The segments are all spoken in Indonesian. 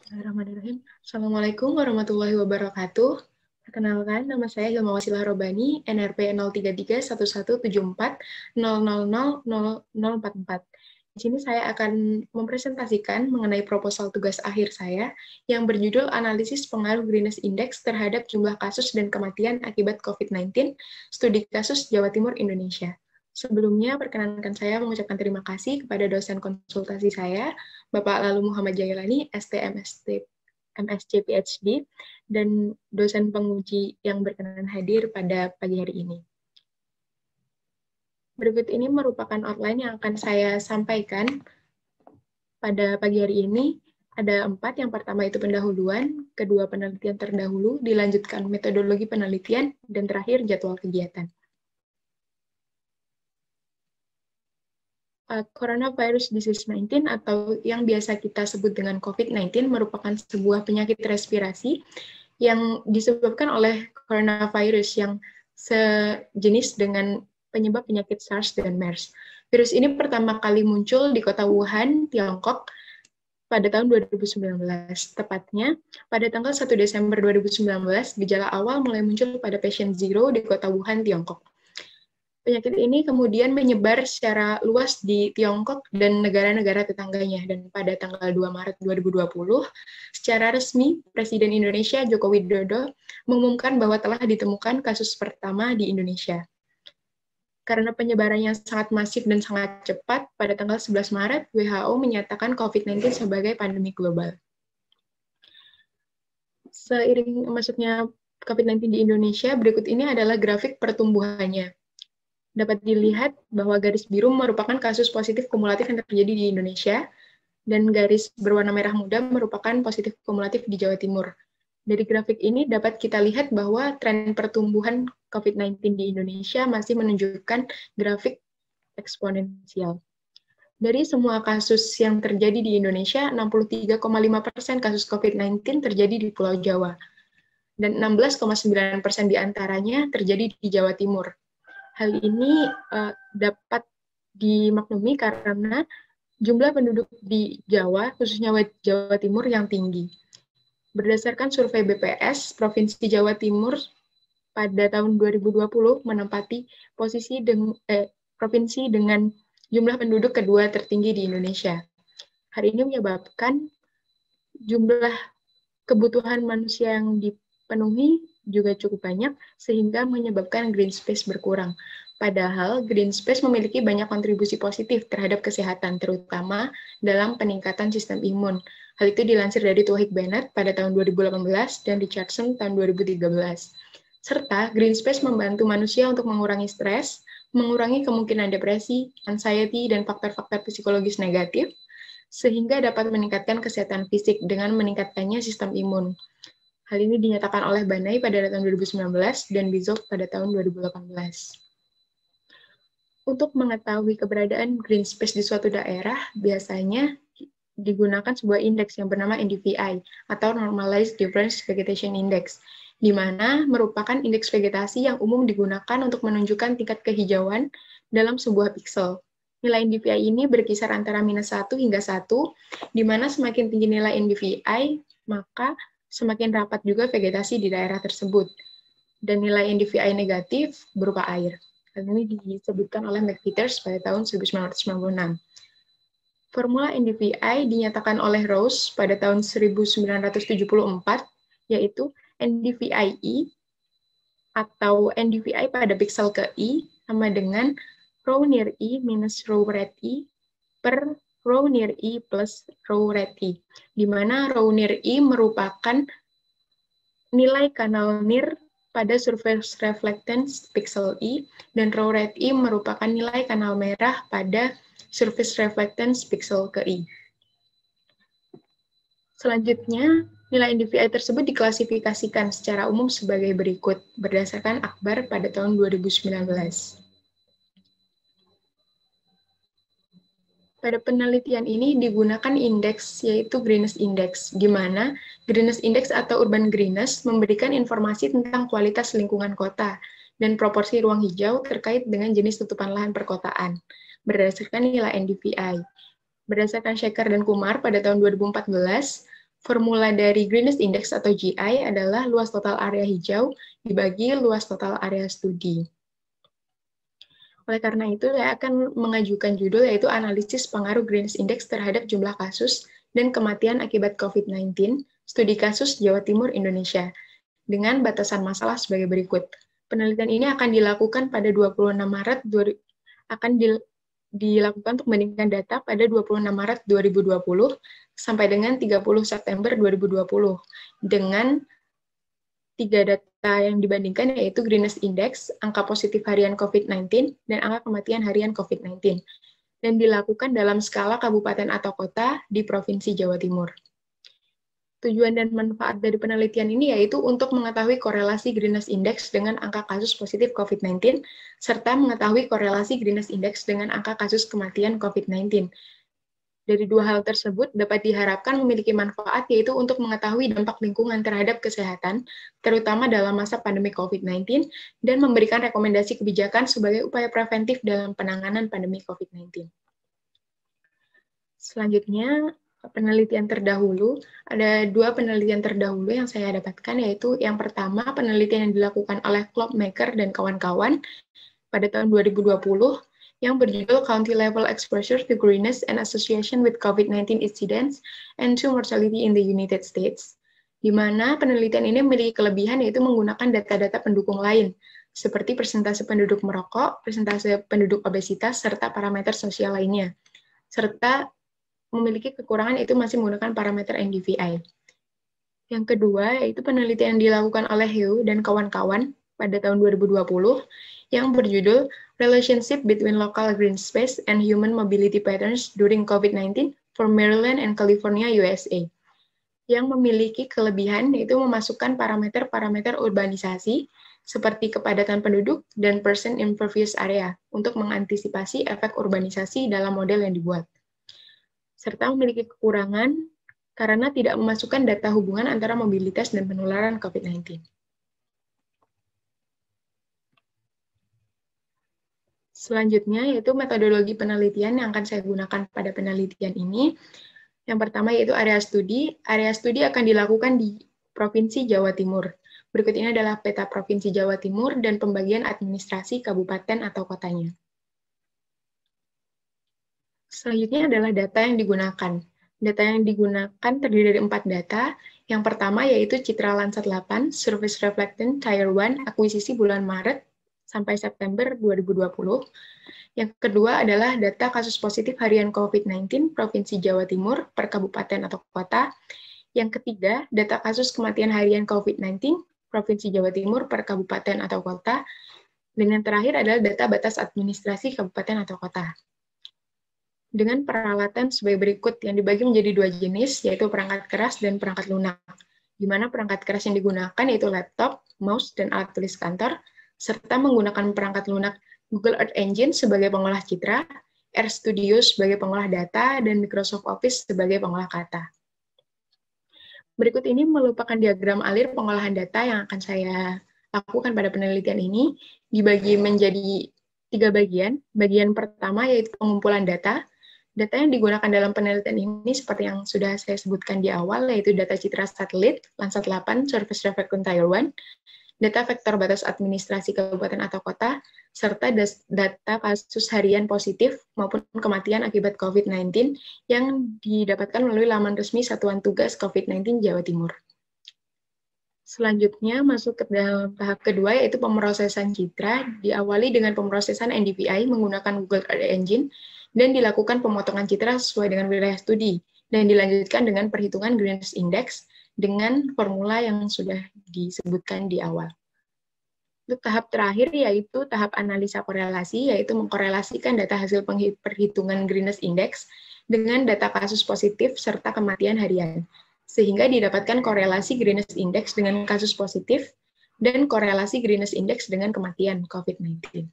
Bismillahirrahmanirrahim. Assalamualaikum warahmatullahi wabarakatuh. Perkenalkan, nama saya Hilma Wasilah Robani, NRP 033174000044. Di sini saya akan mempresentasikan mengenai proposal tugas akhir saya yang berjudul Analisis Pengaruh Greeness Index terhadap jumlah kasus dan kematian akibat COVID-19, studi kasus Jawa Timur Indonesia. Sebelumnya, perkenankan saya mengucapkan terima kasih kepada dosen konsultasi saya, Bapak Lalu Muhammad Jailani, ST, MSc, PhD, dan dosen penguji yang berkenan hadir pada pagi hari ini. Berikut ini merupakan outline yang akan saya sampaikan pada pagi hari ini. Ada 4, yang pertama itu pendahuluan, kedua penelitian terdahulu, dilanjutkan metodologi penelitian, dan terakhir jadwal kegiatan. Coronavirus disease 19 atau yang biasa kita sebut dengan COVID-19 merupakan sebuah penyakit respirasi yang disebabkan oleh coronavirus yang sejenis dengan penyebab penyakit SARS dan MERS. Virus ini pertama kali muncul di kota Wuhan, Tiongkok pada tahun 2019. Tepatnya pada tanggal 1 Desember 2019, gejala awal mulai muncul pada patient 0 di kota Wuhan, Tiongkok. Penyakit ini kemudian menyebar secara luas di Tiongkok dan negara-negara tetangganya. Dan pada tanggal 2 Maret 2020, secara resmi, Presiden Indonesia Joko Widodo mengumumkan bahwa telah ditemukan kasus pertama di Indonesia. Karena penyebarannya sangat masif dan sangat cepat, pada tanggal 11 Maret, WHO menyatakan COVID-19 sebagai pandemi global. Seiring masuknya COVID-19 di Indonesia, berikut ini adalah grafik pertumbuhannya. Dapat dilihat bahwa garis biru merupakan kasus positif kumulatif yang terjadi di Indonesia, dan garis berwarna merah muda merupakan positif kumulatif di Jawa Timur. Dari grafik ini dapat kita lihat bahwa tren pertumbuhan COVID-19 di Indonesia masih menunjukkan grafik eksponensial. Dari semua kasus yang terjadi di Indonesia, 63,5% kasus COVID-19 terjadi di Pulau Jawa, dan 16,9% diantaranya terjadi di Jawa Timur. Hal ini dapat dimaklumi karena jumlah penduduk di Jawa, khususnya Jawa Timur, yang tinggi. Berdasarkan survei BPS, Provinsi Jawa Timur pada tahun 2020 menempati provinsi dengan jumlah penduduk kedua tertinggi di Indonesia. Hal ini menyebabkan jumlah kebutuhan manusia yang dipenuhi juga cukup banyak, sehingga menyebabkan green space berkurang. Padahal, green space memiliki banyak kontribusi positif terhadap kesehatan, terutama dalam peningkatan sistem imun. Hal itu dilansir dari Tauhid Bennett pada tahun 2018 dan Richardson tahun 2013. Serta, green space membantu manusia untuk mengurangi stres, mengurangi kemungkinan depresi, anxiety, dan faktor-faktor psikologis negatif, sehingga dapat meningkatkan kesehatan fisik dengan meningkatkannya sistem imun. Hal ini dinyatakan oleh Banai pada tahun 2019 dan Bizov pada tahun 2018. Untuk mengetahui keberadaan green space di suatu daerah, biasanya digunakan sebuah indeks yang bernama NDVI, atau Normalized Difference Vegetation Index, di mana merupakan indeks vegetasi yang umum digunakan untuk menunjukkan tingkat kehijauan dalam sebuah piksel. Nilai NDVI ini berkisar antara -1 hingga 1, di mana semakin tinggi nilai NDVI, maka semakin rapat juga vegetasi di daerah tersebut. Dan nilai NDVI negatif berupa air. Hal ini disebutkan oleh McPeters pada tahun 1996. Formula NDVI dinyatakan oleh Rose pada tahun 1974, yaitu NDVI-E atau NDVI pada piksel ke I sama dengan row near I minus row red I per row near I plus row red I, di mana row near I merupakan nilai kanal near pada surface reflectance pixel I, dan row red I merupakan nilai kanal merah pada surface reflectance pixel ke I. Selanjutnya, nilai NDVI tersebut diklasifikasikan secara umum sebagai berikut, berdasarkan Akbar pada tahun 2019. Pada penelitian ini digunakan indeks, yaitu Greeness Index, di mana Greeness Index atau Urban Greenness memberikan informasi tentang kualitas lingkungan kota dan proporsi ruang hijau terkait dengan jenis tutupan lahan perkotaan, berdasarkan nilai NDVI. Berdasarkan Shekhar dan Kumar pada tahun 2014, Formula dari Greenness Index atau GI adalah luas total area hijau dibagi luas total area studi. Oleh karena itu, saya akan mengajukan judul yaitu Analisis Pengaruh Greenness Index terhadap jumlah kasus dan kematian akibat COVID-19, studi kasus Jawa Timur Indonesia, dengan batasan masalah sebagai berikut. Penelitian ini akan dilakukan pada 26 Maret dilakukan untuk membandingkan data pada 26 Maret 2020 sampai dengan 30 September 2020 dengan 3 data yang dibandingkan yaitu Greenness Index, angka positif harian COVID-19, dan angka kematian harian COVID-19, dan dilakukan dalam skala kabupaten atau kota di Provinsi Jawa Timur. Tujuan dan manfaat dari penelitian ini yaitu untuk mengetahui korelasi Greenness Index dengan angka kasus positif COVID-19, serta mengetahui korelasi Greenness Index dengan angka kasus kematian COVID-19. Dari dua hal tersebut dapat diharapkan memiliki manfaat yaitu untuk mengetahui dampak lingkungan terhadap kesehatan, terutama dalam masa pandemi COVID-19, dan memberikan rekomendasi kebijakan sebagai upaya preventif dalam penanganan pandemi COVID-19. Selanjutnya, penelitian terdahulu, ada 2 penelitian terdahulu yang saya dapatkan, yaitu yang pertama penelitian yang dilakukan oleh Klopmaker dan kawan-kawan pada tahun 2020 yang berjudul County Level Exposure to Greenness and Association with COVID-19 Incidence and to Mortality in the United States, di mana penelitian ini memiliki kelebihan yaitu menggunakan data-data pendukung lain, seperti persentase penduduk merokok, persentase penduduk obesitas, serta parameter sosial lainnya, serta memiliki kekurangan itu masih menggunakan parameter NDVI. Yang kedua, yaitu penelitian yang dilakukan oleh Heu dan kawan-kawan pada tahun 2020 yang berjudul Relationship Between Local Green Space and Human Mobility Patterns During COVID-19 for Maryland and California, USA, yang memiliki kelebihan yaitu memasukkan parameter-parameter urbanisasi seperti kepadatan penduduk dan person impervious area untuk mengantisipasi efek urbanisasi dalam model yang dibuat, serta memiliki kekurangan karena tidak memasukkan data hubungan antara mobilitas dan penularan COVID-19. Selanjutnya, yaitu metodologi penelitian yang akan saya gunakan pada penelitian ini. Yang pertama yaitu area studi. Area studi akan dilakukan di Provinsi Jawa Timur. Berikut ini adalah peta Provinsi Jawa Timur dan pembagian administrasi kabupaten atau kotanya. Selanjutnya adalah data yang digunakan. Data yang digunakan terdiri dari 4 data. Yang pertama yaitu Citra Landsat 8, Surface Reflectance Tier 1, akuisisi bulan Maret sampai September 2020. Yang kedua adalah data kasus positif harian COVID-19 Provinsi Jawa Timur per kabupaten atau kota. Yang ketiga, data kasus kematian harian COVID-19 Provinsi Jawa Timur per kabupaten atau kota. Dan yang terakhir adalah data batas administrasi kabupaten atau kota. Dengan peralatan sebagai berikut yang dibagi menjadi 2 jenis, yaitu perangkat keras dan perangkat lunak. Di mana perangkat keras yang digunakan yaitu laptop, mouse, dan alat tulis kantor, serta menggunakan perangkat lunak Google Earth Engine sebagai pengolah citra, RStudio sebagai pengolah data, dan Microsoft Office sebagai pengolah kata. Berikut ini merupakan diagram alir pengolahan data yang akan saya lakukan pada penelitian ini, dibagi menjadi 3 bagian. Bagian pertama yaitu pengumpulan data. Data yang digunakan dalam penelitian ini seperti yang sudah saya sebutkan di awal, yaitu data citra satelit, Landsat 8, Surface Reflectance Tier 1, data vektor batas administrasi kabupaten atau kota, serta data kasus harian positif maupun kematian akibat COVID-19 yang didapatkan melalui laman resmi Satuan Tugas COVID-19 Jawa Timur. Selanjutnya masuk ke dalam tahap kedua yaitu pemrosesan citra, diawali dengan pemrosesan NDVI menggunakan Google Earth Engine dan dilakukan pemotongan citra sesuai dengan wilayah studi dan dilanjutkan dengan perhitungan Greenness Index dengan formula yang sudah disebutkan di awal. Untuk tahap terakhir yaitu tahap analisa korelasi, yaitu mengkorelasikan data hasil perhitungan Greenness Index dengan data kasus positif serta kematian harian, sehingga didapatkan korelasi Greenness Index dengan kasus positif dan korelasi Greenness Index dengan kematian COVID-19.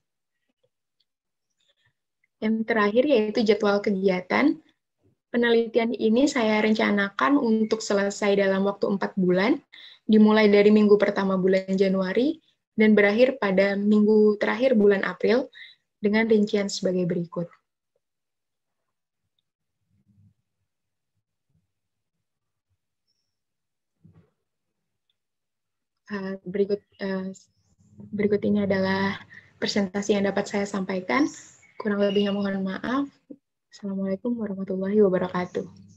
Yang terakhir yaitu jadwal kegiatan. Penelitian ini saya rencanakan untuk selesai dalam waktu 4 bulan, dimulai dari minggu pertama bulan Januari, dan berakhir pada minggu terakhir bulan April, dengan rincian sebagai berikut. Berikut ini adalah presentasi yang dapat saya sampaikan. Kurang lebihnya mohon maaf. Assalamualaikum warahmatullahi wabarakatuh.